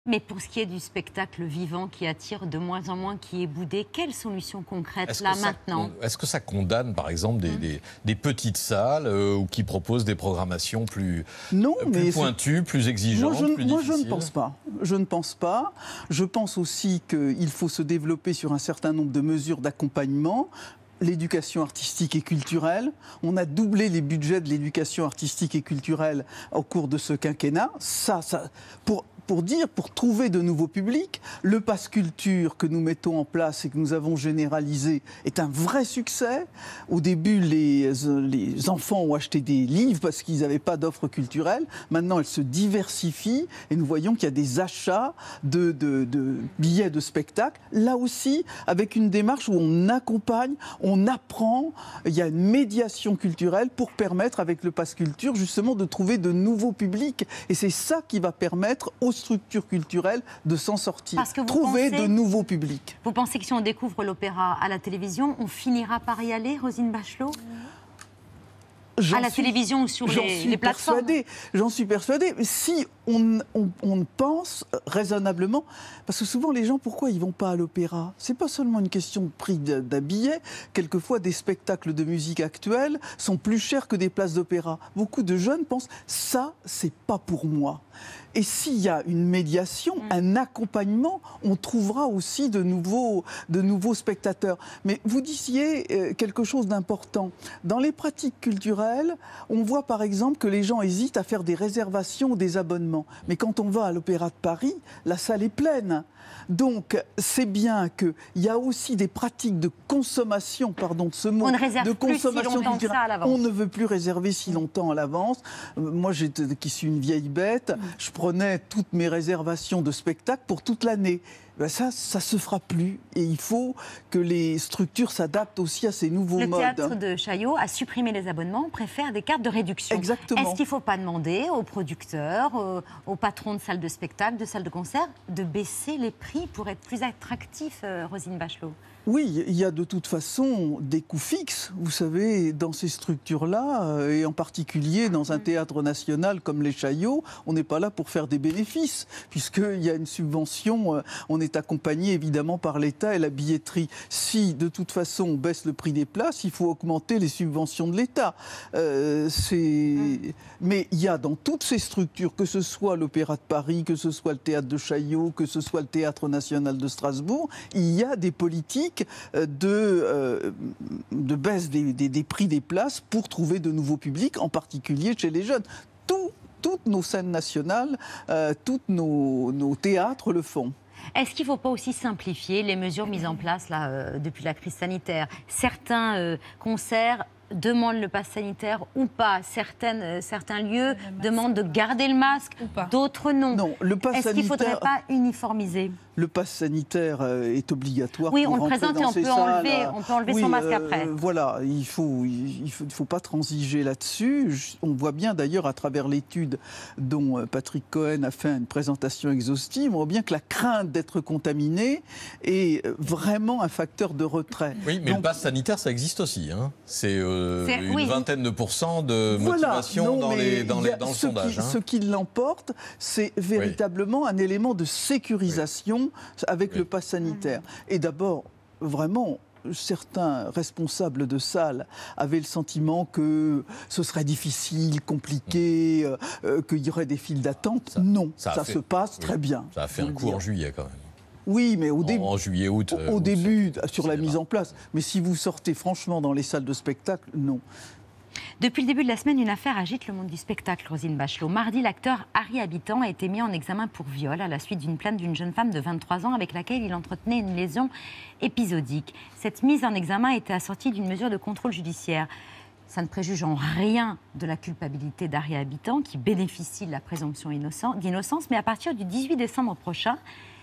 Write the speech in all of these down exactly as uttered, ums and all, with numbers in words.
Mais pour ce qui est du spectacle vivant qui attire de moins en moins, qui est boudé, quelle solution concrète là maintenant? Est-ce que ça condamne par exemple des, mmh. des, des petites salles euh, ou qui proposent des programmations plus, non, euh, plus mais pointues, plus exigeantes, moi je, plus moi difficiles? je ne pense pas. Je ne pense pas. Je pense aussi qu'il faut se développer sur un certain nombre de mesures d'accompagnement. L'éducation artistique et culturelle. On a doublé les budgets de l'éducation artistique et culturelle au cours de ce quinquennat. Ça, ça, pour, pour dire, pour trouver de nouveaux publics, le Pass Culture que nous mettons en place et que nous avons généralisé est un vrai succès. Au début, les, les enfants ont acheté des livres parce qu'ils n'avaient pas d'offres culturelles. Maintenant, elles se diversifient et nous voyons qu'il y a des achats de, de, de billets de spectacle. Là aussi, avec une démarche où on accompagne, on On apprend, il y a une médiation culturelle pour permettre, avec le Pass Culture, justement de trouver de nouveaux publics. Et c'est ça qui va permettre aux structures culturelles de s'en sortir. Parce que vous trouver pensez, de nouveaux publics. Vous pensez que si on découvre l'opéra à la télévision, on finira par y aller, Roselyne Bachelot ? À la suis, télévision ou sur les, les plateformes. J'en suis persuadée. Si on, on, on pense raisonnablement, parce que souvent les gens, pourquoi ils ne vont pas à l'opéra? Ce n'est pas seulement une question de prix d'un billet. Quelquefois, des spectacles de musique actuelle sont plus chers que des places d'opéra. Beaucoup de jeunes pensent, ça, c'est pas pour moi. Et s'il y a une médiation, mmh. un accompagnement, on trouvera aussi de nouveaux, de nouveaux spectateurs. Mais vous disiez euh, quelque chose d'important. Dans les pratiques culturelles, on voit par exemple que les gens hésitent à faire des réservations ou des abonnements. Mais quand on va à l'Opéra de Paris, la salle est pleine. Donc, c'est bien qu'il y a aussi des pratiques de consommation, pardon de ce mot, on ne réserve de plus consommation si longtemps que ça à l'avance. On ne veut plus réserver si longtemps à l'avance. Euh, moi, j'étais, qui suis une vieille bête, mmh. je prenais toutes mes réservations de spectacles pour toute l'année. Ben ça, ça ne se fera plus. Et il faut que les structures s'adaptent aussi à ces nouveaux le modes. Le théâtre de Chaillot a supprimé les abonnements, on préfère des cartes de réduction. Exactement. Est-ce qu'il ne faut pas demander aux producteurs, aux, aux patrons de salles de spectacle, de salles de concert, de baisser les prix pour être plus attractifs, euh, Roselyne Bachelot? Oui, il y a de toute façon des coûts fixes, vous savez, dans ces structures-là, et en particulier dans un théâtre national comme les Chaillots, on n'est pas là pour faire des bénéfices, puisqu'il y a une subvention, on est accompagné évidemment par l'État et la billetterie. Si de toute façon on baisse le prix des places, il faut augmenter les subventions de l'État. Euh, c'est... Mais il y a dans toutes ces structures, que ce soit l'Opéra de Paris, que ce soit le théâtre de Chaillot, que ce soit le Théâtre national de Strasbourg, il y a des politiques De, euh, de baisse des, des, des prix des places pour trouver de nouveaux publics, en particulier chez les jeunes. Tout, toutes nos scènes nationales, euh, tous nos, nos théâtres le font. Est-ce qu'il ne faut pas aussi simplifier les mesures mises en place là, euh, depuis la crise sanitaire? Certains euh, concerts demandent le pass sanitaire ou pas. Certaines, euh, certains lieux demandent de garder le masque, d'autres non. Non, le pass Est-ce qu'il ne sanitaire... faudrait pas uniformiser? Le pass sanitaire est obligatoire. Oui, pour on le présente et on peut, enlever, on peut enlever oui, son masque euh, après. Voilà, il ne faut, il faut, il faut pas transiger là-dessus. On voit bien d'ailleurs à travers l'étude dont Patrick Cohen a fait une présentation exhaustive, on voit bien que la crainte d'être contaminé est vraiment un facteur de retrait. Oui, mais Donc, le pass sanitaire, ça existe aussi. Hein. C'est euh, une oui. vingtaine de pourcents de motivation voilà, non, dans, les, dans, les, dans le sondage. Qui, hein. Ce qui l'emporte, c'est véritablement oui. un élément de sécurisation oui. avec oui. le pass sanitaire. Et d'abord, vraiment, certains responsables de salles avaient le sentiment que ce serait difficile, compliqué, mmh. euh, qu'il y aurait des files d'attente. Non, ça, ça fait, se passe oui. très bien. Ça a fait un coup dire. en juillet quand même. Oui, mais au, début, en juillet, août, au, au août, début, sur la mise en place. Mais si vous sortez franchement dans les salles de spectacle, non. Depuis le début de la semaine, une affaire agite le monde du spectacle, Roselyne Bachelot. Mardi, l'acteur Harry Habitant a été mis en examen pour viol à la suite d'une plainte d'une jeune femme de vingt-trois ans avec laquelle il entretenait une liaison épisodique. Cette mise en examen a été assortie d'une mesure de contrôle judiciaire. Ça ne préjuge en rien de la culpabilité d'Harry Habitant, qui bénéficie de la présomption d'innocence, mais à partir du dix-huit décembre prochain,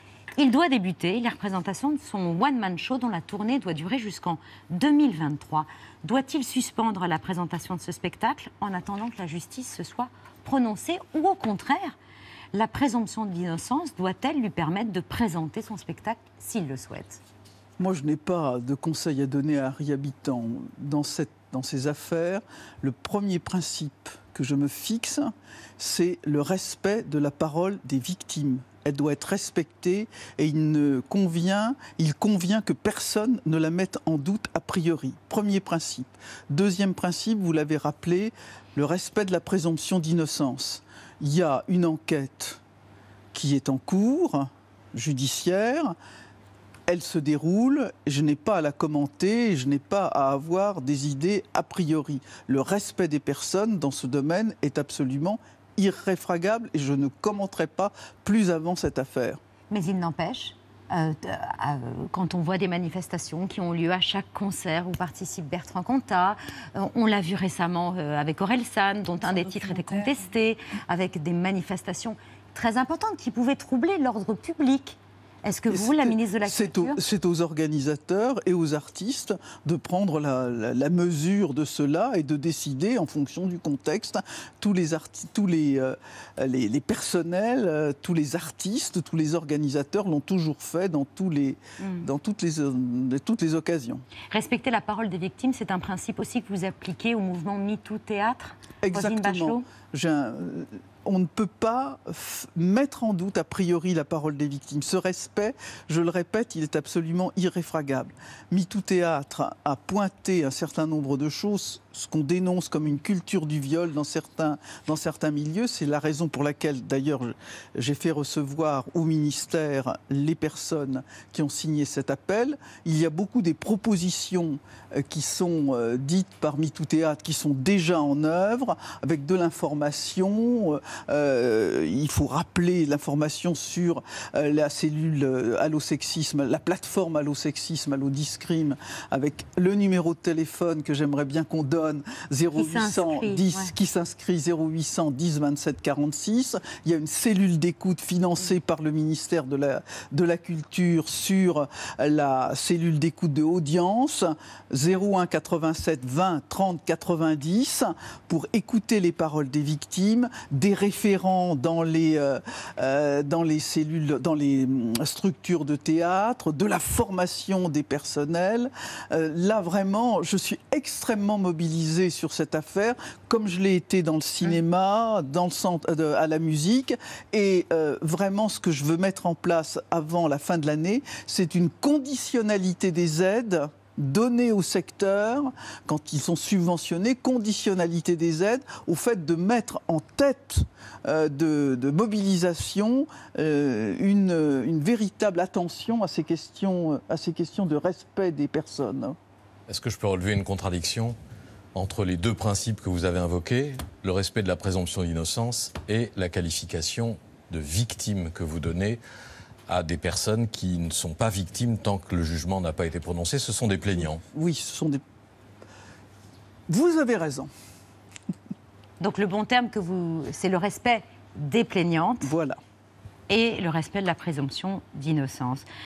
il doit débuter les représentations de son one-man show dont la tournée doit durer jusqu'en deux mille vingt-trois. Doit-il suspendre la présentation de ce spectacle en attendant que la justice se soit prononcée ou au contraire, la présomption d'innocence doit-elle lui permettre de présenter son spectacle s'il le souhaite? Moi, je n'ai pas de conseil à donner à Harry Habitant. Dans, cette, dans ces affaires, le premier principe que je me fixe, c'est le respect de la parole des victimes. elle doit être respectée et il, ne convient, il convient que personne ne la mette en doute a priori. Premier principe. Deuxième principe, vous l'avez rappelé, le respect de la présomption d'innocence. Il y a une enquête qui est en cours, judiciaire. Elle se déroule, je n'ai pas à la commenter, je n'ai pas à avoir des idées a priori. Le respect des personnes dans ce domaine est absolument irréfragable et je ne commenterai pas plus avant cette affaire. Mais il n'empêche, euh, euh, quand on voit des manifestations qui ont lieu à chaque concert où participe Bertrand Cantat, euh, on l'a vu récemment euh, avec Orelsan, dont un des titres était contesté, avec des manifestations très importantes qui pouvaient troubler l'ordre public. Est-ce que vous, la ministre de la Culture... C'est aux organisateurs et aux artistes de prendre la, la, la mesure de cela et de décider en fonction du contexte. Tous les, arti- tous les, euh, les, les personnels, euh, tous les artistes, tous les organisateurs l'ont toujours fait dans, tous les, mm. dans toutes, les, euh, toutes les occasions. Respecter la parole des victimes, c'est un principe aussi que vous appliquez au mouvement MeToo Théâtre, Exactement. Roselyne Bachelot. J'ai un, on ne peut pas mettre en doute a priori la parole des victimes. Ce respect, je le répète, il est absolument irréfragable. MeToo Théâtre a pointé un certain nombre de choses, ce qu'on dénonce comme une culture du viol dans certains, dans certains milieux. C'est la raison pour laquelle, d'ailleurs, j'ai fait recevoir au ministère les personnes qui ont signé cet appel. Il y a beaucoup des propositions qui sont dites par MeToo Théâtre, qui sont déjà en œuvre, avec de l'information. Euh, il faut rappeler l'information sur euh, la cellule euh, allosexisme, la plateforme allosexisme, allodiscrime, avec le numéro de téléphone que j'aimerais bien qu'on donne, zéro huit cent dix, ouais. qui s'inscrit zéro huit cent dix vingt-sept quarante-six. Il y a une cellule d'écoute financée par le ministère de la, de la Culture sur la cellule d'écoute de audience, zéro un quatre-vingt-sept vingt trente quatre-vingt-dix, pour écouter les paroles des victimes, des référents dans les, euh, euh, dans les cellules, dans les structures de théâtre, de la formation des personnels. Euh, là, vraiment, je suis extrêmement mobilisée sur cette affaire, comme je l'ai été dans le cinéma, dans le centre, euh, à la musique. Et euh, vraiment, ce que je veux mettre en place avant la fin de l'année, c'est une conditionnalité des aides donner au secteur, quand ils sont subventionnés, conditionnalité des aides, au fait de mettre en tête euh, de, de mobilisation euh, une, une véritable attention à ces questions, à ces questions de respect des personnes. Est-ce que je peux relever une contradiction entre les deux principes que vous avez invoqués, le respect de la présomption d'innocence et la qualification de victime que vous donnez à des personnes qui ne sont pas victimes tant que le jugement n'a pas été prononcé? Ce sont des plaignants. Oui, ce sont des... Vous avez raison. Donc le bon terme, que vous... c'est le respect des plaignantes. Voilà. Et le respect de la présomption d'innocence.